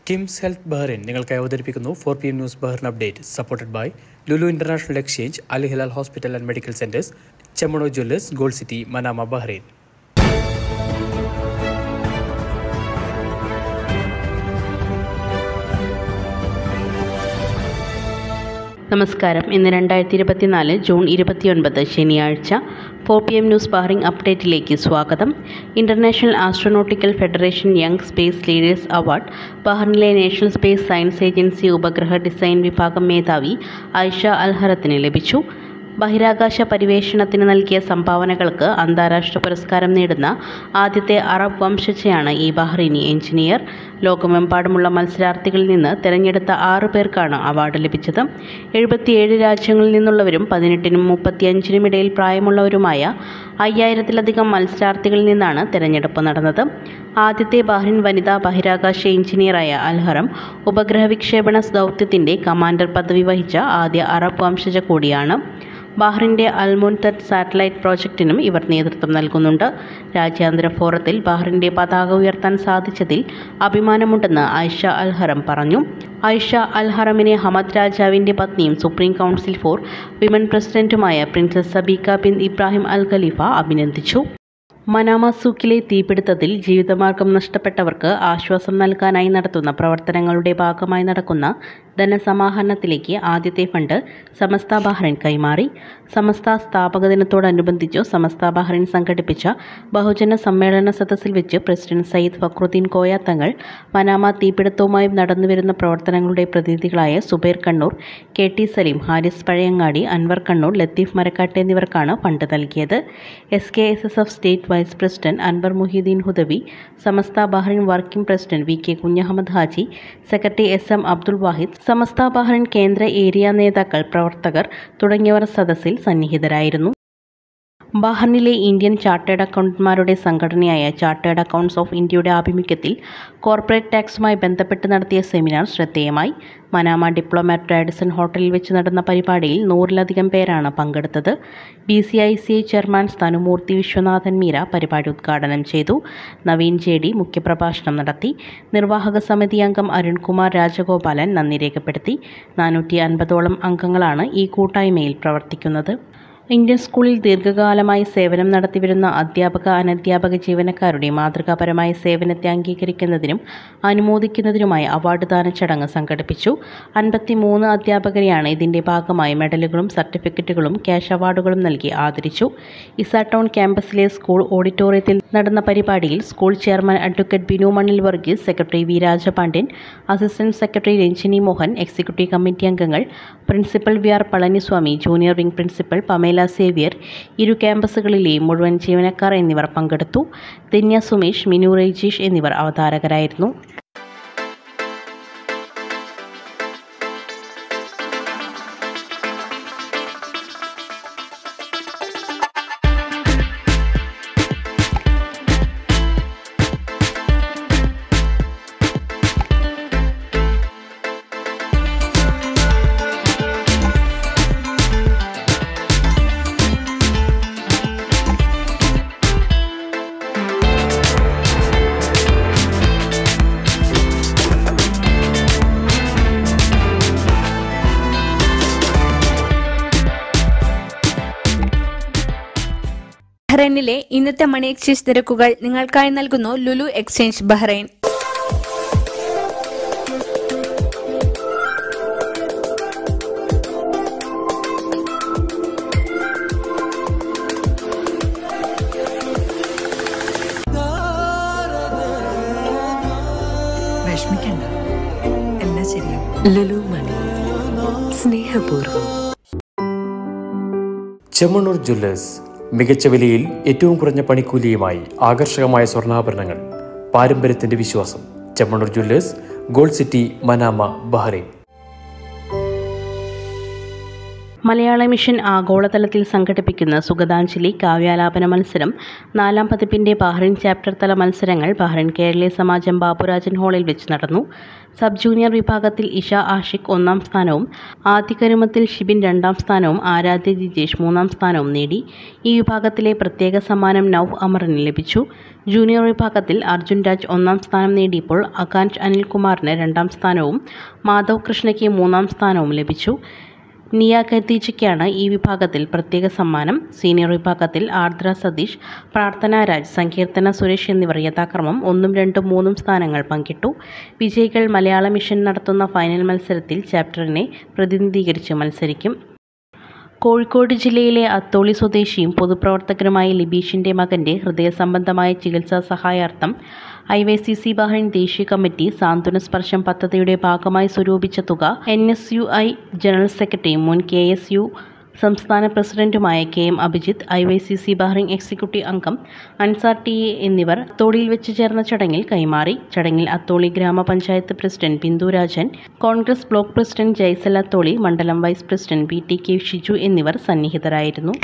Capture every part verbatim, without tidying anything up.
KIMS health Bahrain നിങ്ങൾക്കായി അവതരിപ്പിക്കുന്നു four P M news Bahrain update, supported by Lulu international exchange, Al Hilal hospital and medical centres, Chemmanur jewellers, gold city, Manama, Bahrain. നമസ്കാരം. ഇന്ന് രണ്ടായിരത്തി ഇരുപത്തിനാല് June ഇരുപത്തിയൊൻപത് ശനിയാഴ്ച. Four P M news Bahrain അപ്ഡേറ്റിലേക്ക് സ്വാഗതം. International astronautical federation young space leaders award ബഹ്റിനിലെ national space science agency ഉപഗ്രഹ design വിഭാഗം മേധാവി ഐഷ അൽഹറത്തിന് ലഭിച്ചു. ബഹിരാകാശ പരിവേഷണത്തിന് നൽകിയ സംഭാവനകൾക്ക് അന്താരാഷ്ട്ര പുരസ്കാരം നേടുന്ന ആദ്യത്തെ അറബ് വംശജയാണ് ഈ ബഹ്റൈനി എഞ്ചിനീയർ. ലോകമെമ്പാടുമുള്ള മത്സരാർത്ഥികളിൽ നിന്ന് തിരഞ്ഞെടുത്ത ആറു പേർക്കാണ് അവാർഡ് ലഭിച്ചത്. എഴുപത്തിയേഴ് രാജ്യങ്ങളിൽ നിന്നുള്ളവരും പതിനെട്ടിനും മുപ്പത്തിയഞ്ചിനും ഇടയിൽ പ്രായമുള്ളവരുമായ അയ്യായിരത്തിലധികം മത്സരാർത്ഥികളിൽ നിന്നാണ് തിരഞ്ഞെടുപ്പ് നടന്നത്. ആദ്യത്തെ ബഹ്റൈൻ വനിതാ ബഹിരാകാശ എഞ്ചിനീയറായ അൽഹറം ഉപഗ്രഹ വിക്ഷേപണ ദൗത്യത്തിൻ്റെ കമാൻഡർ പദവി വഹിച്ച ആദ്യ അറബ് വംശജ കൂടിയാണ്. ബഹ്റിൻ്റെ അൽമുൻതദ് സാറ്റലൈറ്റ് പ്രോജക്റ്റിനും ഇവർ നേതൃത്വം നൽകുന്നുണ്ട്. രാജ്യാന്തര ഫോറത്തിൽ ബഹ്റിൻ്റെ പതാക ഉയർത്താൻ സാധിച്ചതിൽ അഭിമാനമുണ്ടെന്ന് ഐഷ അൽഹറം പറഞ്ഞു. ഐഷ അൽഹറമിനെ ഹമദ് രാജാവിൻ്റെ പത്നിയും സുപ്രീം കൗൺസിൽ ഫോർ വിമൻ പ്രസിഡന്റുമായ princess Sabika bin Ibrahim Al Khalifa അഭിനന്ദിച്ചു. മനാമ സൂക്കിലെ തീപിടുത്തത്തിൽ ജീവിതമാർഗം നഷ്ടപ്പെട്ടവർക്ക് ആശ്വാസം നൽകാനായി നടത്തുന്ന പ്രവർത്തനങ്ങളുടെ ഭാഗമായി നടക്കുന്ന ധനസമാഹരണത്തിലേക്ക് ആദ്യത്തെ ഫണ്ട് സമസ്ത ബഹ്റൈൻ കൈമാറി. സമസ്ത സ്ഥാപക ദിനത്തോടനുബന്ധിച്ചു സമസ്ത ബഹ്റൈൻ സംഘടിപ്പിച്ച ബഹുജന സമ്മേളന സദസ്സിൽ വെച്ച് പ്രസിഡന്റ് സയ്യിദ് ഫക്രുദ്ദീൻ കോയ തങ്ങൾ മനാമ തീപിടുത്തവുമായി നടന്നുവരുന്ന പ്രവർത്തനങ്ങളുടെ പ്രതിനിധികളായ സുബൈർ കണ്ണൂർ, കെ ടി സലീം, ഹാരിസ് പഴയങ്ങാടി, അൻവർ കണ്ണൂർ, ലത്തീഫ് മരക്കാട്ട് എന്നിവർക്കാണ് ഫണ്ട് നൽകിയത്. S K S S F state vice president Anwar Muhiyuddin Hudavi, Samastha Bahrain working president V K Kunhahammad Haji, secretary S M Abdul Wahid, Samastha Bahrain കേന്ദ്ര ഏരിയ നേതാക്കൾ, പ്രവർത്തകർ തുടങ്ങിയവർ സദസ്സിൽ സന്നിഹിതരായിരുന്നു. ബഹ്റിനിലെ ഇന്ത്യൻ ചാർട്ടേഡ് അക്കൗണ്ടന്റുമാരുടെ സംഘടനയായ ചാർട്ടേഡ് അക്കൗണ്ട്സ് ഓഫ് ഇന്ത്യയുടെ ആഭിമുഖ്യത്തിൽ കോർപ്പറേറ്റ് ടാക്സുമായി ബന്ധപ്പെട്ട് നടത്തിയ സെമിനാർ ശ്രദ്ധേയമായി. മനാമ ഡിപ്ലോമാറ്റ് റാഡിസൺ ഹോട്ടലിൽ വെച്ച് നടന്ന പരിപാടിയിൽ നൂറിലധികം പേരാണ് പങ്കെടുത്തത്. B C I C I chairman Sthanumurthy Viswanathan Meera പരിപാടി ഉദ്ഘാടനം ചെയ്തു. നവീൻ ജെ ഡി മുഖ്യപ്രഭാഷണം നടത്തി. നിർവാഹക സമിതി അംഗം അരുൺകുമാർ രാജഗോപാലൻ നന്ദി രേഖപ്പെടുത്തി. നാനൂറ്റി അൻപതോളം അംഗങ്ങളാണ് ഈ കൂട്ടായ്മയിൽ പ്രവർത്തിക്കുന്നത്. ഇന്ത്യൻ സ്കൂളിൽ ദീർഘകാലമായി സേവനം നടത്തിവരുന്ന അധ്യാപക അനധ്യാപക ജീവനക്കാരുടെ മാതൃകാപരമായ സേവനത്തെ അംഗീകരിക്കുന്നതിനും അനുമോദിക്കുന്നതിനുമായി അവാർഡ് ദാന ചടങ്ങ് സംഘടിപ്പിച്ചു. അൻപത്തി മൂന്ന് അധ്യാപകരെയാണ് ഇതിൻ്റെ ഭാഗമായി മെഡലുകളും സർട്ടിഫിക്കറ്റുകളും ക്യാഷ് അവാർഡുകളും നൽകി ആദരിച്ചു. ഇസാടൗൺ ക്യാമ്പസിലെ സ്കൂൾ ഓഡിറ്റോറിയത്തിൽ നടന്ന പരിപാടിയിൽ school chairman advocate Binu Mannil Varghese, secretary V Rajapandian, assistant secretary Ranjini Mohan, executive committee അംഗങ്ങൾ, principal V R Palaniswamy, junior wing principal Pamela Xavier, ഇരു ക്യാമ്പസുകളിലെയും മുഴുവൻ ജീവനക്കാർ എന്നിവർ പങ്കെടുത്തു. ധന്യ സുമേഷ്, മിനു രജീഷ് എന്നിവർ അവതാരകരായിരുന്നു. ബഹ്റൈനിലെ ഇന്നത്തെ മണി എക്സ്ചേഞ്ച് നിരക്കുകൾ നിങ്ങൾക്കായി നൽകുന്നു Lulu exchange Bahrain. Lulu money, സ്നേഹപൂർവ്വം. ചെമ്മണൂർ ജ്വല്ലേഴ്സ്, മികച്ച വിലയിൽ ഏറ്റവും കുറഞ്ഞ പണിക്കൂലിയുമായി ആകർഷകമായ സ്വർണ്ണാഭരണങ്ങൾ, പാരമ്പര്യത്തിന്റെ വിശ്വാസം. Chemmanur jewellers, gold city, Manama, Bahrain. Malayala mission ആഗോളതലത്തിൽ സംഘടിപ്പിക്കുന്ന സുഗതാഞ്ജലി കാവ്യാലാപന മത്സരം നാലാം പതിപ്പിൻ്റെ ബഹ്റിൻ ചാപ്റ്റർ തല മത്സരങ്ങൾ ബഹ്റിൻ കേരളീയ സമാജം ബാബുരാജൻ ഹാളിൽ വെച്ച് നടന്നു. സബ് ജൂനിയർ വിഭാഗത്തിൽ ഇഷ ആഷിഖ് ഒന്നാം സ്ഥാനവും ആദ്യകരുമത്തിൽ ഷിബിൻ രണ്ടാം സ്ഥാനവും ആരാധ്യ ജിജേഷ് മൂന്നാം സ്ഥാനവും നേടി. ഈ വിഭാഗത്തിലെ പ്രത്യേക സമ്മാനം നൗഫ് അമറിന് ലഭിച്ചു. ജൂനിയർ വിഭാഗത്തിൽ അർജുൻ രാജ് ഒന്നാം സ്ഥാനം നേടിയപ്പോൾ ആകാൻഷ് അനിൽകുമാറിന് രണ്ടാം സ്ഥാനവും മാധവ് കൃഷ്ണയ്ക്ക് മൂന്നാം സ്ഥാനവും ലഭിച്ചു. നിയ ഖദീജയ്ക്കാണ് ഈ വിഭാഗത്തിൽ പ്രത്യേക സമ്മാനം. സീനിയർ വിഭാഗത്തിൽ ആർദ്ര സതീഷ്, പ്രാർത്ഥന രാജ്, സങ്കീർത്തന സുരേഷ് എന്നിവർ യഥാക്രമം ഒന്നും രണ്ടും മൂന്നും സ്ഥാനങ്ങൾ പങ്കിട്ടു. വിജയികൾ മലയാള മിഷൻ നടത്തുന്ന ഫൈനൽ മത്സരത്തിൽ ചാപ്റ്ററിനെ പ്രതിനിധീകരിച്ച് മത്സരിക്കും. കോഴിക്കോട് ജില്ലയിലെ അത്തോളി സ്വദേശിയും പൊതുപ്രവർത്തകനുമായ ലിബീഷിൻ്റെ മകൻ്റെ ഹൃദയസംബന്ധമായ ചികിത്സാ സഹായാർത്ഥം I Y C C Bahrain ദേശീയ കമ്മിറ്റി സാന്ത്വന സ്പർശം പദ്ധതിയുടെ ഭാഗമായി സ്വരൂപിച്ച തുക N S U I general സെക്രട്ടറിയും മുൻ കെ എസ് യു സംസ്ഥാന പ്രസിഡന്റുമായ K M Abhijith, I Y C C Bahrain executive അംഗം അൻസാർ ടി എ എന്നിവർ അത്തോളിയിൽ വെച്ച് ചേർന്ന ചടങ്ങിൽ കൈമാറി. ചടങ്ങിൽ അത്തോളി ഗ്രാമപഞ്ചായത്ത് president Bindu Rajan, Congress block president Jaisal Atholi, മണ്ഡലം vice president P T K Shiju എന്നിവർ സന്നിഹിതരായിരുന്നു.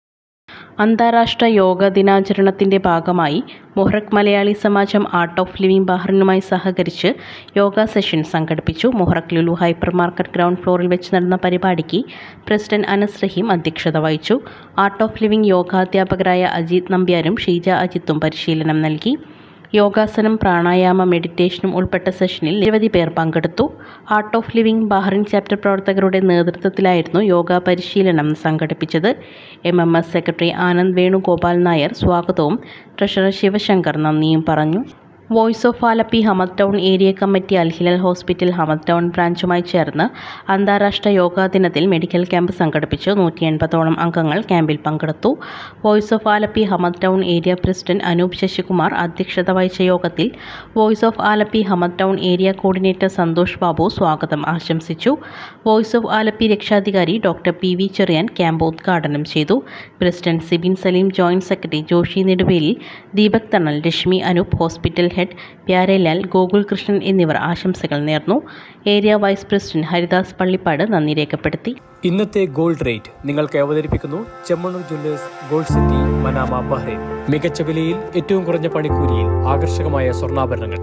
അന്താരാഷ്ട്ര യോഗ ദിനാചരണത്തിൻ്റെ ഭാഗമായി Muharraq Malayali Samajam art of living ബഹ്റിനുമായി സഹകരിച്ച് യോഗ സെഷൻ സംഘടിപ്പിച്ചു. Muharraq Lulu hypermarket ground ഫ്ലോറിൽ വെച്ച് നടന്ന പരിപാടിക്ക് പ്രസിഡന്റ് അനസ് റഹീം അധ്യക്ഷത വഹിച്ചു. ആർട്ട് ഓഫ് ലിവിംഗ് യോഗാധ്യാപകരായ അജിത് നമ്പ്യാരും ഷീജ അജിത്തും പരിശീലനം നൽകി. യോഗാസനം, പ്രാണായാമ, മെഡിറ്റേഷനും ഉൾപ്പെട്ട സെഷനിൽ നിരവധി പേർ പങ്കെടുത്തു. Art of living Bahrain chapter പ്രവർത്തകരുടെ നേതൃത്വത്തിലായിരുന്നു യോഗ പരിശീലനം സംഘടിപ്പിച്ചത്. M M S secretary Anand Venugopal Nair സ്വാഗതവും ട്രഷറർ ശിവശങ്കർ നന്ദിയും പറഞ്ഞു. Voice of Alleppey Hamad town area committee Al Hilal hospital Hamad town ബ്രാഞ്ചുമായി ചേർന്ന് അന്താരാഷ്ട്ര യോഗാ ദിനത്തിൽ മെഡിക്കൽ ക്യാമ്പ് സംഘടിപ്പിച്ചു. നൂറ്റി എൺപതോളം അംഗങ്ങൾ ക്യാമ്പിൽ പങ്കെടുത്തു. Voice of Alleppey Hamad town area president Anoop Sasikumar അധ്യക്ഷത വഹിച്ച യോഗത്തിൽ voice of Alleppey Hamad town area coordinator Santhosh Babu സ്വാഗതം ആശംസിച്ചു. വോയിസ് ഓഫ് ആലപ്പി രക്ഷാധികാരി doctor P V Cherian camp ഉദ്ഘാടനം ചെയ്തു. President Sibin Saleem, joint secretary Joshy Neduveli, Deepak Thanal, Rashmi Anoop, hospital head Pyarelal, Gokul Krishnan എന്നിവർ ആശംസകൾ നേർന്നു. Area vice president Haridas Pallippad നന്ദി രേഖപ്പെടുത്തി. ഇന്നത്തെ ഗോൾഡ് റേറ്റ് നിങ്ങൾക്ക് അവതരിപ്പിക്കുന്നു Chemmanur Jewellers, gold city, Manama, Bahrain. മികച്ച വിലയിൽ ഏറ്റവും കുറഞ്ഞ പണിക്കൂലിയിൽ ആകർഷകമായ സ്വർണ്ണാഭരണങ്ങൾ.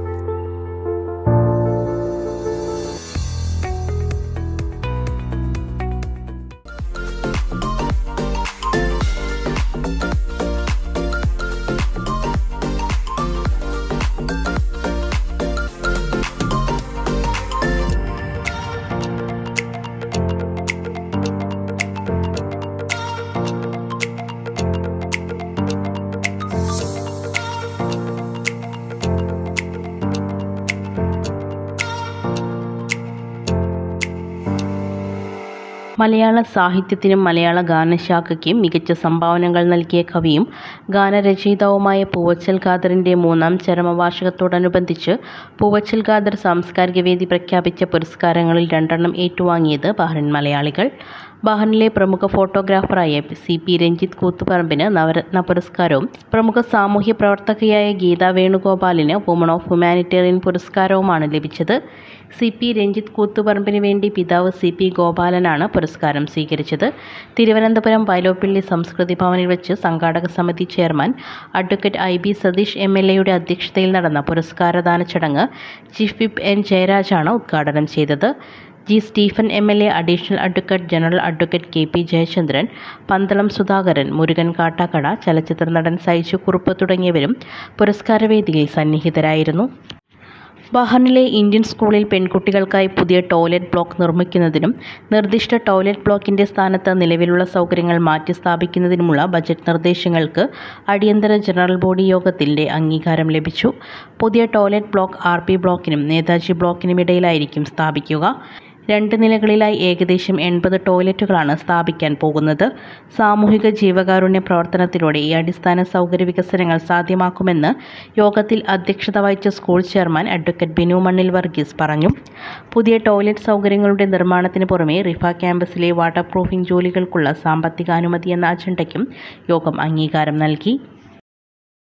മലയാള സാഹിത്യത്തിനും മലയാള ഗാനശാഖയ്ക്കും മികച്ച സംഭാവനകൾ നൽകിയ കവിയും ഗാനരചയിതാവുമായ പൂവച്ചൽ ഖാദറിൻ്റെ മൂന്നാം ചരമവാർഷികത്തോടനുബന്ധിച്ച് പൂവച്ചൽ ഖാദർ സാംസ്കാരിക വേദി പ്രഖ്യാപിച്ച പുരസ്കാരങ്ങളിൽ രണ്ടെണ്ണം ഏറ്റുവാങ്ങിയത് ബഹ്റിൻ മലയാളികൾ. ബഹ്റിനിലെ പ്രമുഖ ഫോട്ടോഗ്രാഫറായ സി പി രഞ്ജിത്ത് കൂത്തുപറമ്പിന് നവരത്ന പുരസ്കാരവും പ്രമുഖ സാമൂഹ്യ പ്രവർത്തകയായ ഗീത വേണുഗോപാലിന് വുമൺ ഓഫ് ഹ്യൂമാനിറ്റേറിയൻ പുരസ്കാരവുമാണ് ലഭിച്ചത്. സി പി രഞ്ജിത്ത് കൂത്തുപറമ്പിന് വേണ്ടി പിതാവ് സി പി ഗോപാലനാണ് പുരസ്കാരം സ്വീകരിച്ചത്. തിരുവനന്തപുരം വയലോപ്പിള്ളി സംസ്കൃതി ഭവനിൽ വെച്ച് സംഘാടക സമിതി chairman advocate I B Satheesh M L എയുടെ അധ്യക്ഷതയിൽ നടന്ന പുരസ്കാരദാന ചടങ്ങ് ചീഫ് വിപ്പ് എൻ ജയരാജാണ് ഉദ്ഘാടനം ചെയ്തത്. G Stephen M L A, additional advocate general advocate K P Jayachandran, Pandalam Sudhakaran, Murukan Kattakkada, ചലച്ചിത്ര നടൻ സൈജു കുറുപ്പ് തുടങ്ങിയവരും പുരസ്കാരവേദിയിൽ സന്നിഹിതരായിരുന്നു. ബഹ്റിനിലെ ഇന്ത്യൻ സ്കൂളിൽ പെൺകുട്ടികൾക്കായി പുതിയ ടോയ്ലറ്റ് ബ്ലോക്ക് നിർമ്മിക്കുന്നതിനും നിർദ്ദിഷ്ട ടോയ്ലറ്റ് ബ്ലോക്കിൻ്റെ സ്ഥാനത്ത് നിലവിലുള്ള സൗകര്യങ്ങൾ മാറ്റിസ്ഥാപിക്കുന്നതിനുമുള്ള ബജറ്റ് നിർദ്ദേശങ്ങൾക്ക് അടിയന്തര ജനറൽ ബോഡി യോഗത്തിൻ്റെ അംഗീകാരം ലഭിച്ചു. പുതിയ ടോയ്ലറ്റ് ബ്ലോക്ക് ആർ പി ബ്ലോക്കിനും നേതാജി ബ്ലോക്കിനും ഇടയിലായിരിക്കും സ്ഥാപിക്കുക. രണ്ട് നിലകളിലായി ഏകദേശം എൺപത് ടോയ്ലറ്റുകളാണ് സ്ഥാപിക്കാൻ പോകുന്നത്. സാമൂഹിക ജീവകാരുണ്യ പ്രവർത്തനത്തിലൂടെ ഈ അടിസ്ഥാന സൗകര്യ വികസനങ്ങൾ സാധ്യമാക്കുമെന്ന് യോഗത്തിൽ അധ്യക്ഷത വഹിച്ച school chairman advocate Binu Mannil Varghese പറഞ്ഞു. പുതിയ ടോയ്ലറ്റ് സൗകര്യങ്ങളുടെ നിർമ്മാണത്തിന് പുറമെ റിഫ ക്യാമ്പസിലെ വാട്ടർ പ്രൂഫിംഗ് ജോലികൾക്കുള്ള സാമ്പത്തികാനുമതി എന്ന അജണ്ടയ്ക്കും യോഗം അംഗീകാരം നൽകി.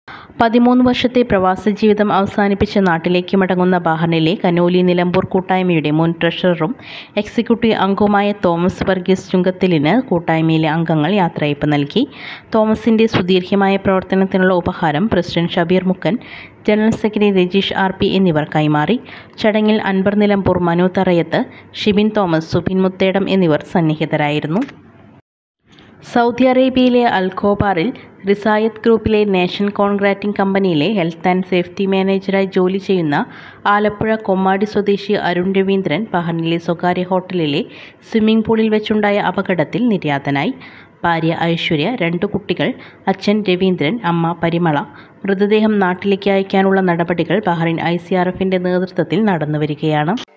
പതിമൂന്ന് വർഷത്തെ പ്രവാസ ജീവിതം അവസാനിപ്പിച്ച് നാട്ടിലേക്ക് മടങ്ങുന്ന ബഹ്റിനിലെ കനോലി നിലമ്പൂർ കൂട്ടായ്മയുടെ മുൻ ട്രഷററും എക്സിക്യൂട്ടീവ് അംഗവുമായ തോമസ് വർഗീസ് ചുങ്കത്തിലിന് കൂട്ടായ്മയിലെ അംഗങ്ങൾ യാത്രയയപ്പ് നൽകി. തോമസിന്റെ സുദീർഘമായ പ്രവർത്തനത്തിനുള്ള ഉപഹാരം president Shabeer Mukkan, general secretary Rajeesh R P എന്നിവർ കൈമാറി. ചടങ്ങിൽ അൻവർ നിലമ്പൂർ, മനു തറയത്ത്, ഷിബിൻ തോമസ്, സുബിൻ മുത്തേടം എന്നിവർ സന്നിഹിതരായിരുന്നു. സൗദി അറേബ്യയിലെ അൽ ഖോബാറിൽ റിസായത്ത് ഗ്രൂപ്പിലെ നേഷൻ കോൺട്രാക്ടിംഗ് കമ്പനിയിലെ ഹെൽത്ത് ആൻഡ് സേഫ്റ്റി മാനേജറായി ജോലി ചെയ്യുന്ന ആലപ്പുഴ കൊമ്മാടി സ്വദേശി അരുൺ രവീന്ദ്രൻ ബഹ്റിനിലെ സ്വകാര്യ ഹോട്ടലിലെ സ്വിമ്മിംഗ് പൂളിൽ വെച്ചുണ്ടായ അപകടത്തിൽ നിര്യാതനായി. ഭാര്യ ഐശ്വര്യ, രണ്ടു കുട്ടികൾ, അച്ഛൻ രവീന്ദ്രൻ, അമ്മ പരിമള. മൃതദേഹം നാട്ടിലേക്ക് അയക്കാനുള്ള നടപടികൾ ബഹ്റിൻ ഐ സി ആർ എഫിന്റെ നേതൃത്വത്തിൽ നടന്നുവരികയാണ്.